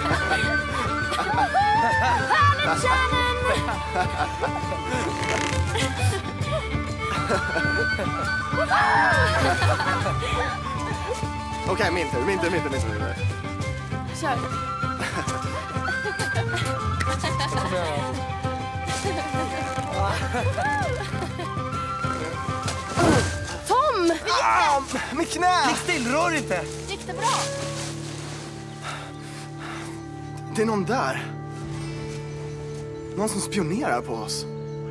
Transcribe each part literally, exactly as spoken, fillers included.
Okej, okay, min tur, min tur, min tur, min tur. Kör. Tom! Ah, mitt knä! Ligg still, rör inte! Gick det bra? Det är någon där. Någon som spionerar på oss.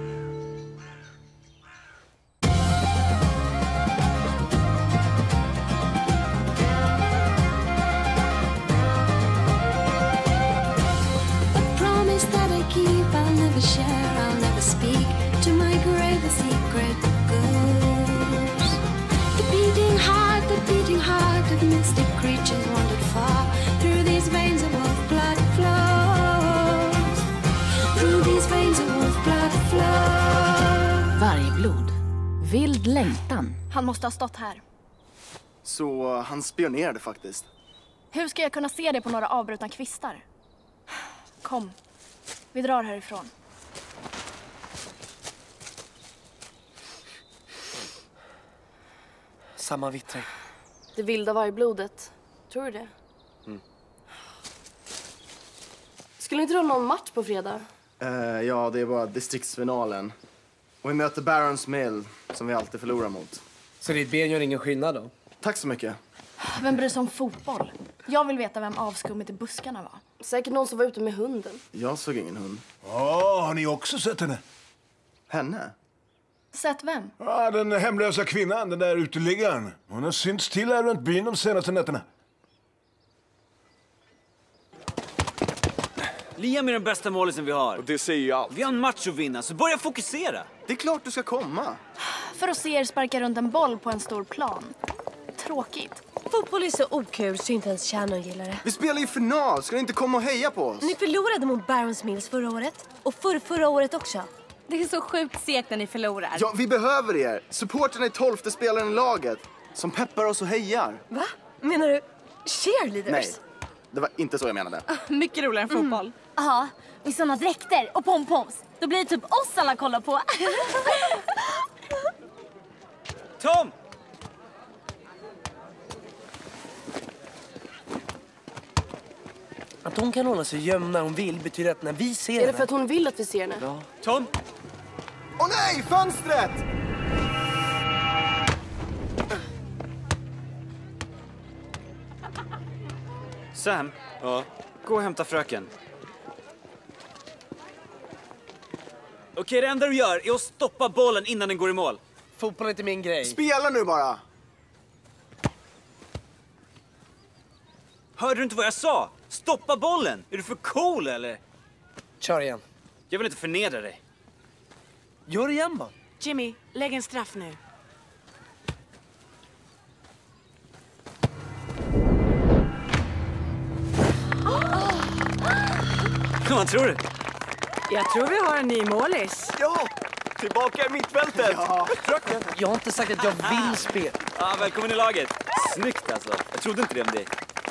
Vargblod. Vild längtan. Han måste ha stått här. Så han spionerade faktiskt. Hur ska jag kunna se det på några avbrutna kvistar? Kom, vi drar härifrån. Samma vittring. Det vilda vargblodet. Tror du det? Mm. Skulle inte du ha någon match på fredag? Uh, ja, det är bara distriktsfinalen. Och vi möter Barons Mill, som vi alltid förlorar mot. Så ditt ben gör ingen skillnad då? Tack så mycket. Vem bryr sig om fotboll? Jag vill veta vem avskummet i buskarna var. Säkert någon som var ute med hunden. Jag såg ingen hund. Ja, har ni också sett henne? Henne? Sett vem? Ja, den hemlösa kvinnan, den där uteliggaren. Hon har synts till här runt byn de senaste nätterna. Liam är den bästa målisen vi har. Och det säger ju allt. Vi har en match att vinna, så börja fokusera. Det är klart du ska komma. För att se er sparka runt en boll på en stor plan. Tråkigt. Fotboll är så okul så inte ens kärnan gillar det. Vi spelar ju final, ska ni inte komma och heja på oss? Ni förlorade mot Barons Mills förra året. Och för förra året också. Det är så sjukt segt när ni förlorar. Ja, vi behöver er. Supporten är tolfte spelaren i laget. Som peppar oss och hejar. Va? Menar du cheerleaders? Nej, det var inte så jag menade. Mycket roligare än fotboll. Mm. Ja, med såna dräkter och pompoms. Då blir det typ oss alla kollar på. Tom! Att hon kan hålla sig gömd när hon vill betyder att när vi ser henne... Är det för att hon vill att vi ser henne? Ja. Tom! Åh nej, fönstret! Sam, ja. Gå och hämta fröken. Okej, det enda du gör är att stoppa bollen innan den går i mål. Fotboll är inte min grej. Spela nu bara! Hörde du inte vad jag sa? Stoppa bollen! Är du för cool eller? Kör igen. Jag vill inte förnedra dig. Gör igen bara. Jimmy, lägg en straff nu. Vad tror du? Jag tror vi har en ny målis. Ja, tillbaka i mittfältet. Ja, fröken. Jag har inte sagt att jag vill spela. Ja, välkommen i laget. Snyggt alltså. Jag trodde inte det om dig.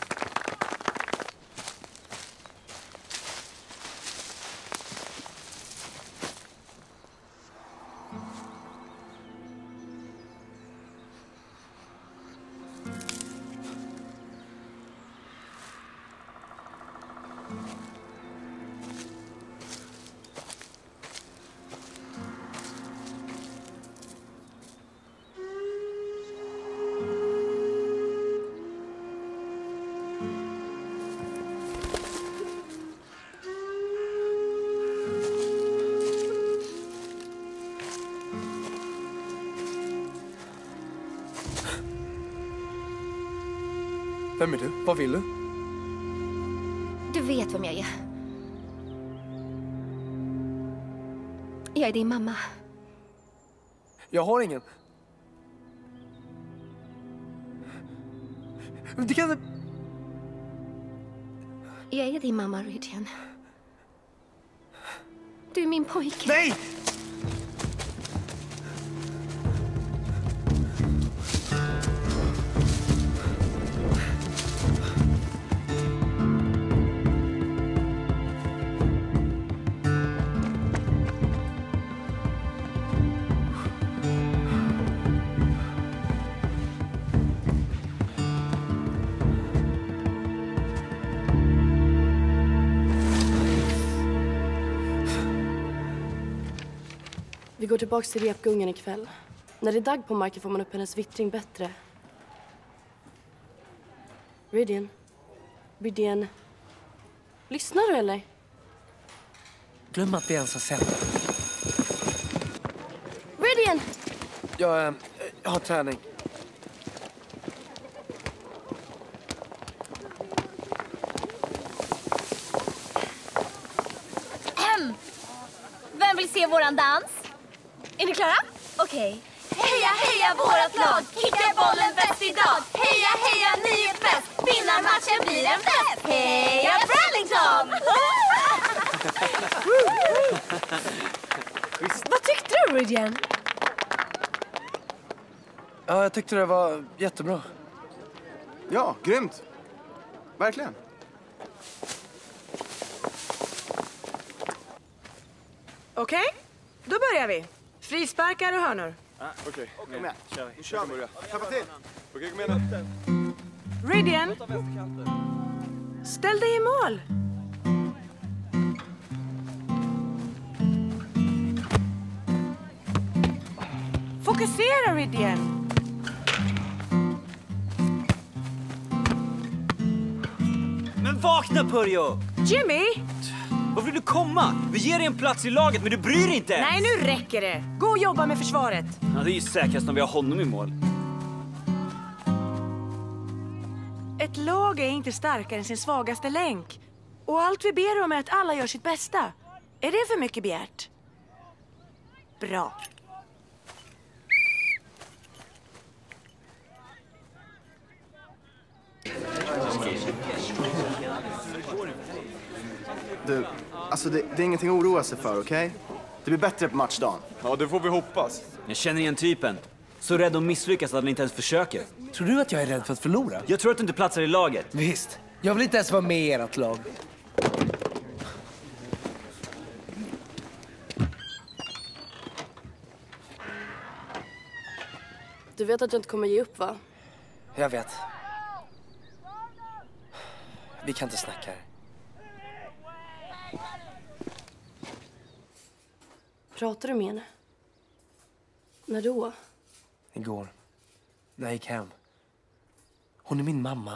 Vem är du? Vad vill du? Du vet vem jag är. Jag är din mamma. Jag har ingen. Det kan... Jag är din mamma, Rydian. Du är min pojke. Nej! Vi går tillbaks till repgungen ikväll. När det är dagg på marken får man upp hennes vittring bättre. Rydian. Rydian. Lyssnar du eller? Glöm att vi ens har sett. Rydian! Jag, äh, jag har träning. Ahem. Vem vill se våran dans? Är ni klara? Okej. Heja, heja vårat lag! Kicka bollen bäst idag! Heja, heja, ni är bäst! Vinnar matchen blir en fest! Heja Burlington! Vad tyckte du, Rydian? Ja, jag tyckte det var jättebra. Ja, grymt. Verkligen. Okej, då börjar vi. Frisparkar och hörnor. Ah, Okej, okay. Kom igen. Kör vi. Nu kör vi. Tappa till. Okej, kom igen nu. Rydian, ställ dig i mål. Fokusera, Rydian. Men vakna, Pörjo! Jimmy! Var vill du komma? Vi ger dig en plats i laget, men du bryr dig inte ens. Nej, nu räcker det. Gå och jobba med försvaret. Ja, det är ju säkrast om vi har honom i mål. Ett lag är inte starkare än sin svagaste länk. Och allt vi ber om är att alla gör sitt bästa. Är det för mycket begärt? Bra. Du, alltså det, det är ingenting att oroa sig för, okej? Okay? Det blir bättre på matchdagen. Ja, det får vi hoppas. Jag känner igen typen. Så rädd att misslyckas att han inte ens försöker. Tror du att jag är rädd för att förlora? Jag tror att du inte platsar i laget. Visst. Jag vill inte ens vara med i ert lag. Du vet att jag inte kommer ge upp, va? Jag vet. Vi kan inte snacka här. Pratar du med henne? När då? Igår. När jag gick hem. Hon är min mamma.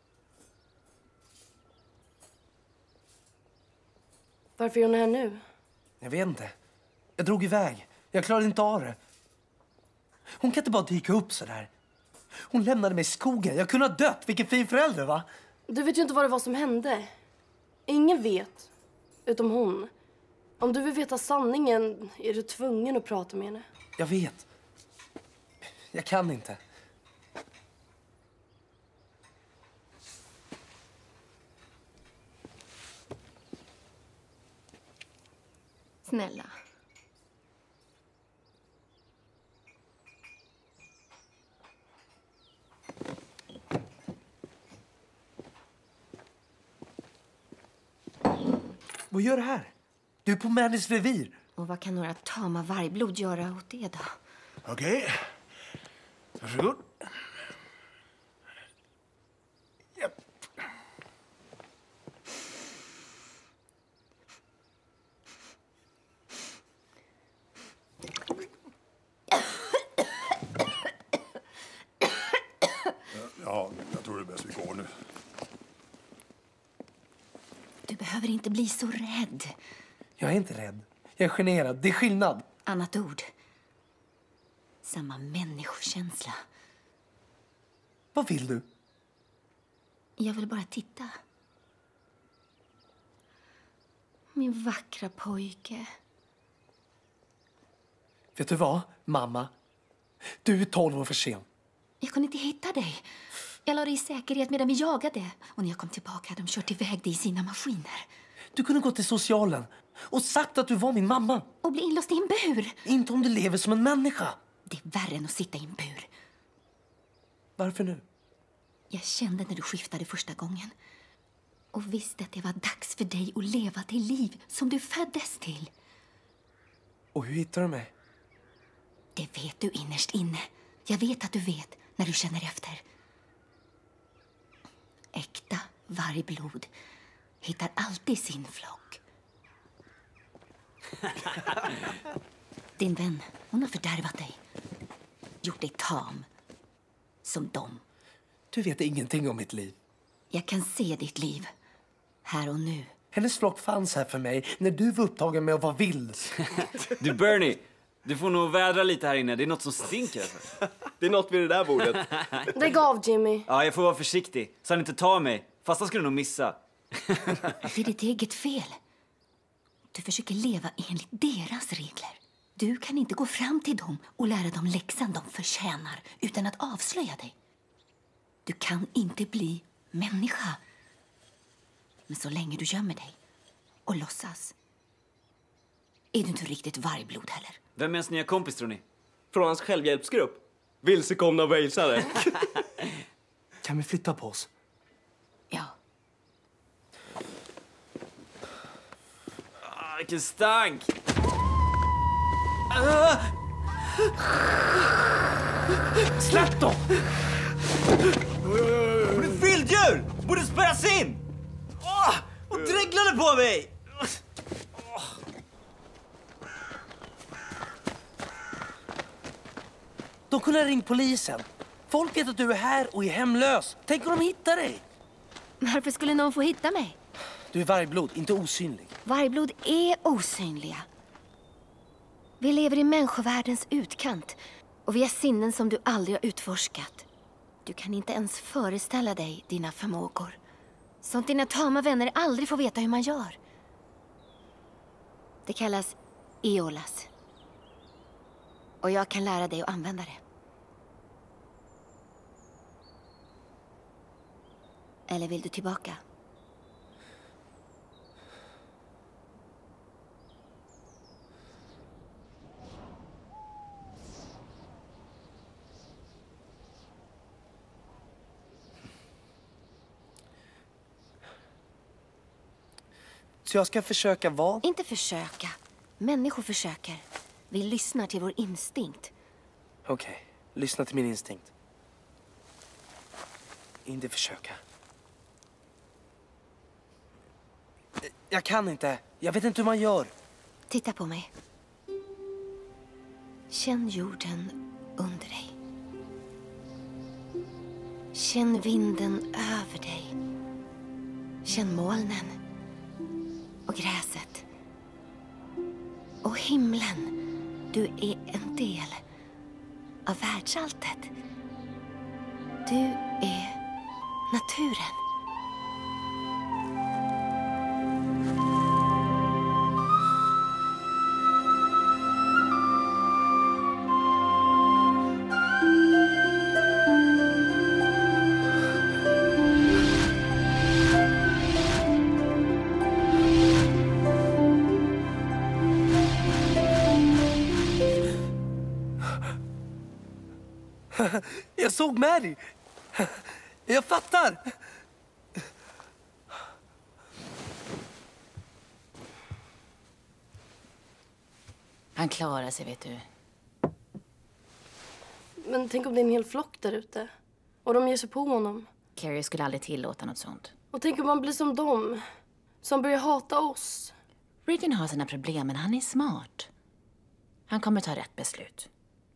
Varför är hon här nu? Jag vet inte. Jag drog iväg. Jag klarade inte av det. Hon kan inte bara dyka upp så där. Hon lämnade mig i skogen. Jag kunde ha dött. Vilken fin förälder, va? Du vet ju inte vad det var som hände. Ingen vet. Utom hon. Om du vill veta sanningen är du tvungen att prata med henne. Jag vet. Jag kan inte. Snälla. Vad gör du här? Du är på Mannys revir. Och vad kan några tama vargblod göra åt det då? Okej. Okay. Varsågod. Japp. Ja, jag tror det är bäst vi går nu. Du behöver inte bli så rädd. Jag är inte rädd. Jag är generad. Det är skillnad. Annat ord. Samma människokänsla. Vad vill du? Jag vill bara titta. Min vackra pojke. Vet du vad, mamma? Du är tolv år för sen. Jag kunde inte hitta dig. Jag la dig i säkerhet medan vi jagade. Och när jag kom tillbaka hade de kört iväg dig i sina maskiner. Du kunde gå till socialen och sagt att du var min mamma. Och bli inlåst i en bur. Inte om du lever som en människa. Det är värre än att sitta i en bur. Varför nu? Jag kände när du skiftade första gången. Och visste att det var dags för dig att leva det liv som du föddes till. Och hur hittar du mig? Det vet du innerst inne. Jag vet att du vet när du känner efter. Äkta vargblod hittar alltid sin flock. Din vän, hon har fördärvat dig. Gjort dig tam. Som dem. Du vet ingenting om mitt liv. Jag kan se ditt liv. Här och nu. Hennes flock fanns här för mig när du var upptagen med att vara vild. Du Bernie, du får nog vädra lite här inne. Det är något som stinker. Alltså. Det är något vid det där bordet. Lägg av, Jimmy. Ja, jag får vara försiktig så han inte tar mig. Fast han skulle nog missa. Det är ditt eget fel. Du försöker leva enligt deras regler. Du kan inte gå fram till dem och lära dem läxan de förtjänar utan att avslöja dig. Du kan inte bli människa. Men så länge du gömmer dig och låtsas är du inte riktigt vargblod heller. Vem är ens nya kompis, tror ni? Från hans självhjälpsgrupp. Vilsekomna walesare. Kan vi flytta på oss? Ja. Ah, vilken stank! Ah! Släpp dem! Hon är vilddjur! Borde spärras in! Åh! Hon dreglade på mig! De kunde ha ringt polisen. Folk vet att du är här och är hemlös. Tänk om de hittar dig. Varför skulle någon få hitta mig? Du är vargblod, inte osynlig. Vargblod är osynliga. Vi lever i människovärldens utkant och vi har sinnen som du aldrig har utforskat. Du kan inte ens föreställa dig dina förmågor. Sånt dina tama vänner aldrig får veta hur man gör. Det kallas Eolas. Och jag kan lära dig att använda det. Eller vill du tillbaka? Så jag ska försöka vad? Inte försöka. Människor försöker. Vi lyssnar till vår instinkt. Okej, okay. Lyssna till min instinkt. Inte försöka. Jag kan inte. Jag vet inte hur man gör. Titta på mig. Känn jorden under dig. Känn vinden över dig. Känn molnen. Och gräset. Och himlen. Du är en del av världsalltet. Du är naturen. Jag såg Mary. Jag fattar. Han klarar sig, vet du. Men tänk om det är en hel flock där ute. Och de ger sig på honom. Carrie skulle aldrig tillåta något sånt. Och tänk om man blir som dem. Som börjar hata oss. Ridian har sina problem, men han är smart. Han kommer ta rätt beslut.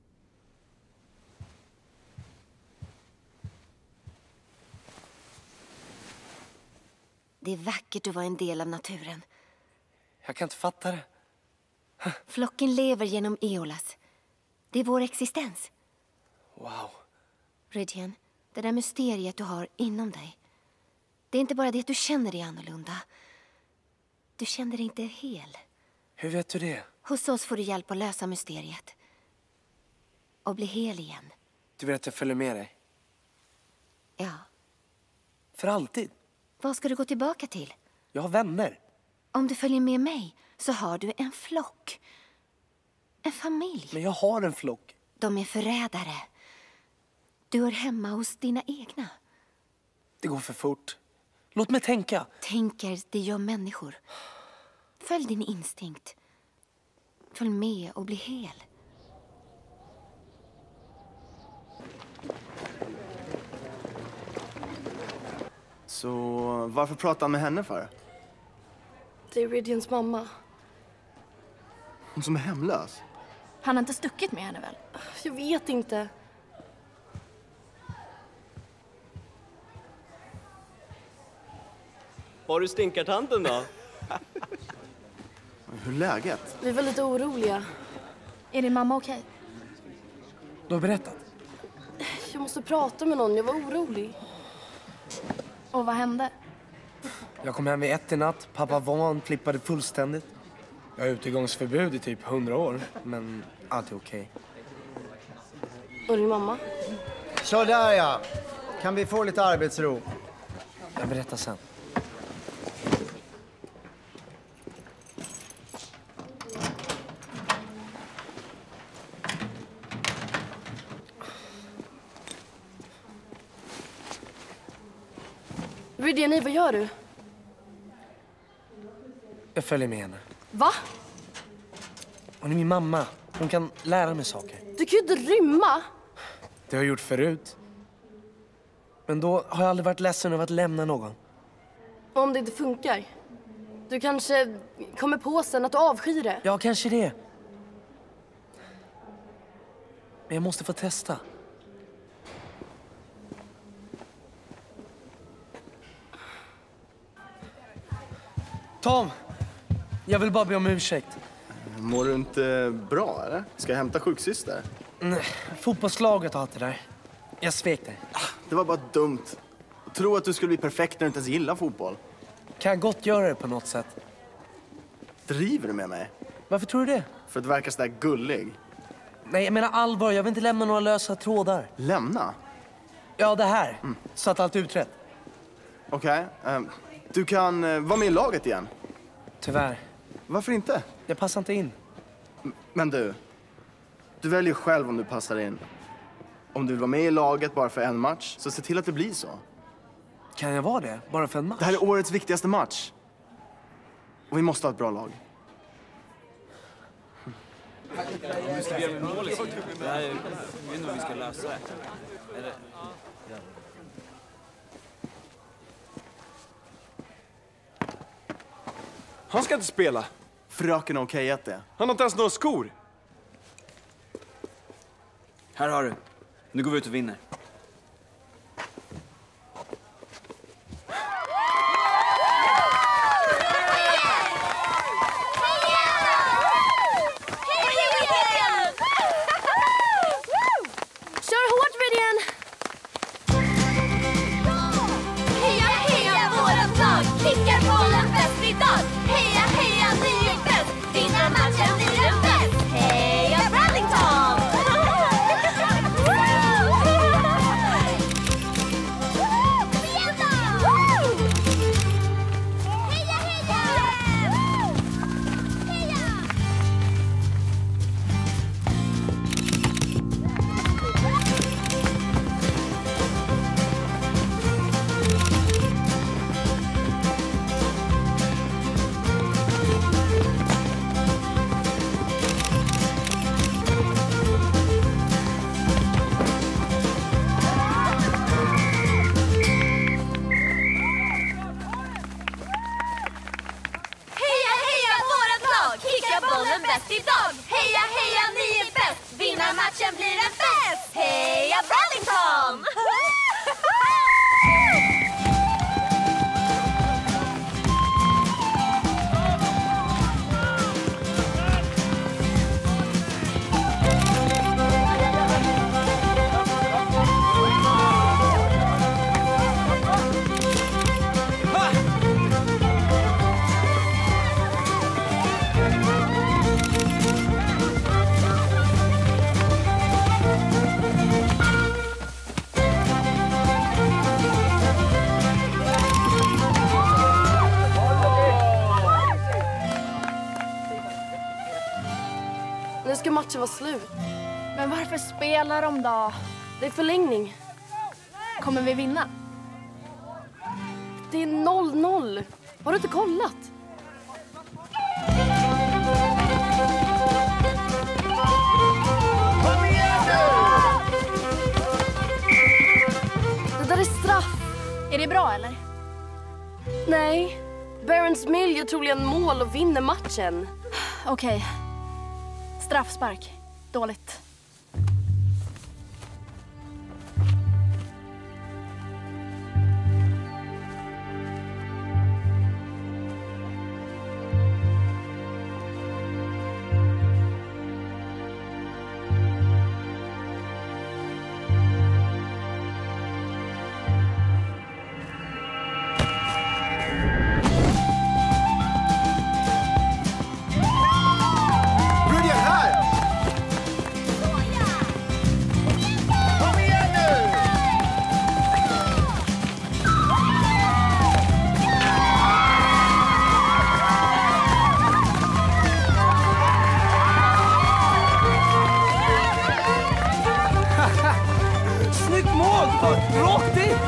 Det är vackert att vara en del av naturen. Jag kan inte fatta det. Flocken lever genom Eolas. Det är vår existens. Wow. Ridian, det där mysteriet du har inom dig. Det är inte bara det att du känner dig annorlunda. Du känner dig inte hel. Hur vet du det? Hos oss får du hjälp att lösa mysteriet. Och bli hel igen. Du vill att jag följer med dig? Ja. För alltid? Vad ska du gå tillbaka till? Jag har vänner. Om du följer med mig så har du en flock. En familj. Men jag har en flock. De är förrädare. Du är hemma hos dina egna. Det går för fort. Låt mig tänka. Tänker, det gör människor. Följ din instinkt. Följ med och bli hel. Så varför prata han med henne för? Det är Ridians mamma. Hon som är hemlös? Han har inte stuckit med henne väl? Jag vet inte. Har du stinkartanten då? Hur är läget? Vi var lite oroliga. Är din mamma okej? Du har berättat? Jag måste prata med någon, jag var orolig. Och vad hände? Jag kom hem vid ett i natt. Pappa Van flippade fullständigt. Jag har utegångsförbud i typ hundra år, men allt är okej. Och din mamma? Så där ja. Kan vi få lite arbetsro? Jag berättar sen. Brittany, vad gör du? Jag följer med henne. Va? Hon är min mamma. Hon kan lära mig saker. Du kan ju inte rymma. Det har jag gjort förut. Men då har jag aldrig varit ledsen över att lämna någon. Och om det inte funkar? Du kanske kommer på sen att du avskyr det. Ja, kanske det. Men jag måste få testa. Tom! Jag vill bara be om ursäkt. Mår du inte bra, eller? Ska jag hämta sjuksyster? Nej, fotbollslaget har allt det där. Jag svek dig. Det var bara dumt. Tro att du skulle bli perfekt när du inte ens gillar fotboll. Kan jag gott göra det på något sätt? Driver du med mig? Varför tror du det? För att du verkar sådär gullig. Nej, jag menar allvar. Jag vill inte lämna några lösa trådar. Lämna? Ja, det här. Mm. Så att allt är utrett. Okej. Okay. Um, du kan uh, vara med i laget igen. Tyvärr. Varför inte? Jag passar inte in. M- men du. Du väljer själv om du passar in. Om du vill vara med i laget bara för en match, så se till att det blir så. Kan jag vara det? Bara för en match? Det här är årets viktigaste match. Och vi måste ha ett bra lag. Vi måste göra mål liksom. Det här är... Jag vet inte hur vi ska lösa det. Eller... Han ska inte spela. Fröken har okejat det. Han har inte ens några skor. Här har du. Nu går vi ut och vinner. Kör hårt, Brittany! Heja, heja, vårat lag! Kickar bollen bäst idag! Heja, heja, ni är bäst! Vinner matchen, ni är bäst! Heja, Bradlington! Heja, heja! Heja! Heja, heja, vårat lag! Kickar bollen bäst idag! Heja, heja, ni är bäst! Vinner matchen blir en fest! Heja, Bradlington! Nu ska matchen vara slut. Men varför spelar de då? Det är förlängning. Kommer vi vinna? Det är noll noll. Har du inte kollat? Kom igen nu! Det där är straff. Är det bra eller? Nej. Barons Mill gör troligen mål och vinner matchen. Okej. Straffspark. dåligt. Snyggt mål! Rakt in!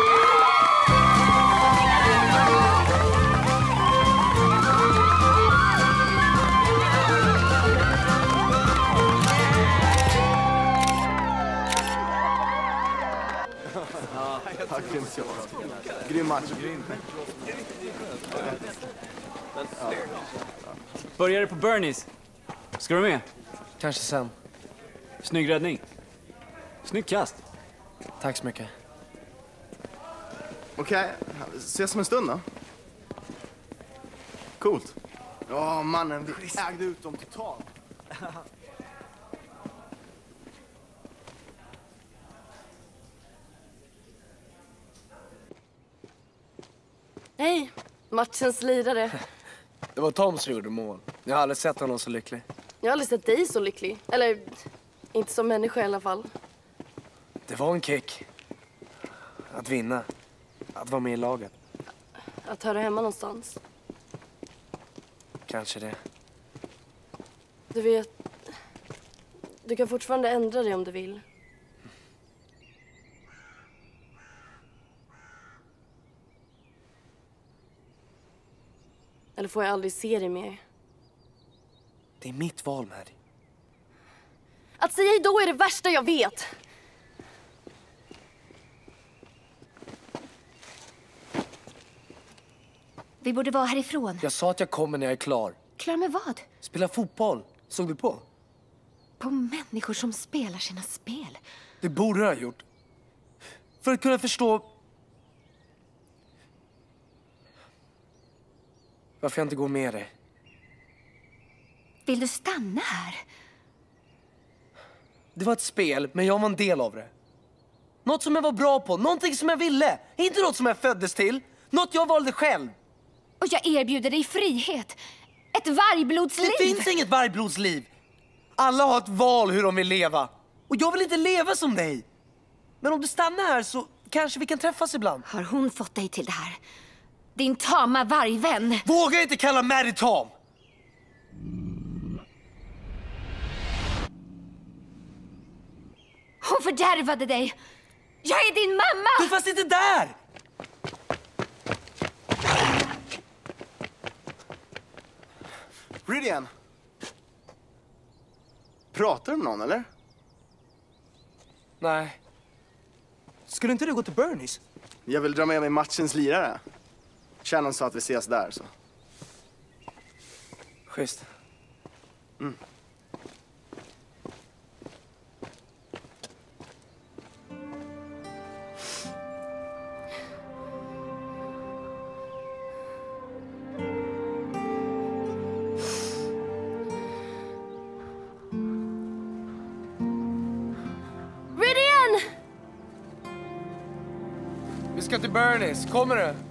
Tack så Grym match. Börjar det på Bernies. Ska du med? Kanske sen. Snygg räddning. Snygg kast. Tack så mycket. Okej, okay. Ses om en stund då. Coolt. Ja, mannen, vi ägde ut dem totalt. Hej, matchens lirare. Det var Tom som gjorde mål. Jag har aldrig sett honom så lycklig. Jag har aldrig sett dig så lycklig. Eller, inte som människa i alla fall. Det var en kick. Att vinna. Att vara med i laget. Att höra hemma någonstans. Kanske det. Du vet, du kan fortfarande ändra dig om du vill. Eller får jag aldrig se dig mer? Det är mitt val, Maddie. Att säga då är det värsta jag vet. Vi borde vara härifrån. Jag sa att jag kommer när jag är klar. Klar med vad? Spela fotboll. Såg du på? På människor som spelar sina spel. Det borde du ha gjort. För att kunna förstå varför jag inte går med dig. Vill du stanna här? Det var ett spel, men jag var en del av det. Något som jag var bra på, någonting som jag ville. Inte något som jag föddes till. Något jag valde själv. Och jag erbjuder dig frihet. Ett vargblodsliv. Det finns inget vargblodsliv. Alla har ett val hur de vill leva. Och jag vill inte leva som dig. Men om du stannar här så kanske vi kan träffas ibland. Har hon fått dig till det här? Din tama vargvän. Våga inte kalla Maddie tam. Hon fördärvade dig. Jag är din mamma. Du fanns inte där. Ridian. Pratar du med någon, eller? Nej. Skulle inte du gå till Bernies? Jag vill dra med mig matchens lirare. Shannon sa att vi ses där, så. Schysst. Mm. Vi ska till Bernies. Kommer du?